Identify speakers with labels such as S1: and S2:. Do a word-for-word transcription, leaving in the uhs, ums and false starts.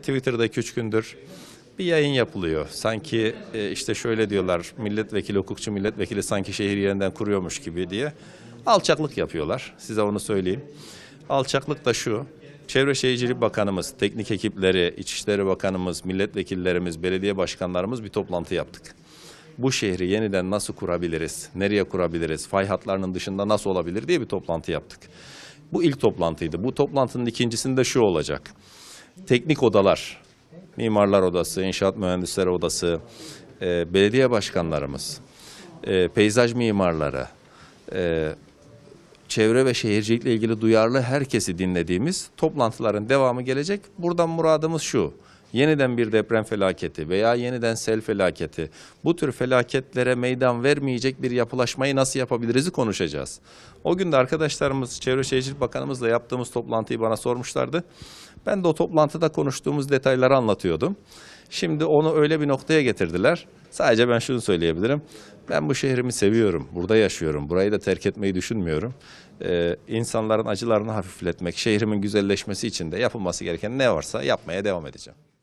S1: Twitter'da iki üç gündür bir yayın yapılıyor. Sanki e, işte şöyle diyorlar, milletvekili, hukukçu milletvekili sanki şehir yeniden kuruyormuş gibi diye. Alçaklık yapıyorlar, size onu söyleyeyim. Alçaklık da şu, Çevre Şehircilik Bakanımız, teknik ekipleri, İçişleri Bakanımız, milletvekillerimiz, belediye başkanlarımız bir toplantı yaptık. Bu şehri yeniden nasıl kurabiliriz, nereye kurabiliriz, fay hatlarının dışında nasıl olabilir diye bir toplantı yaptık. Bu ilk toplantıydı. Bu toplantının ikincisinde şu olacak. Teknik odalar, mimarlar odası, inşaat mühendisleri odası, e, belediye başkanlarımız, e, peyzaj mimarları, e, çevre ve şehircilikle ilgili duyarlı herkesi dinlediğimiz toplantıların devamı gelecek. Buradan muradımız şu. Yeniden bir deprem felaketi veya yeniden sel felaketi, bu tür felaketlere meydan vermeyecek bir yapılaşmayı nasıl yapabiliriz'i konuşacağız. O gün de arkadaşlarımız, Çevre Şehircilik Bakanımızla yaptığımız toplantıyı bana sormuşlardı. Ben de o toplantıda konuştuğumuz detayları anlatıyordum. Şimdi onu öyle bir noktaya getirdiler. Sadece ben şunu söyleyebilirim. Ben bu şehrimi seviyorum, burada yaşıyorum, burayı da terk etmeyi düşünmüyorum. Ee, insanların acılarını hafifletmek, şehrimin güzelleşmesi için de yapılması gereken ne varsa yapmaya devam edeceğim.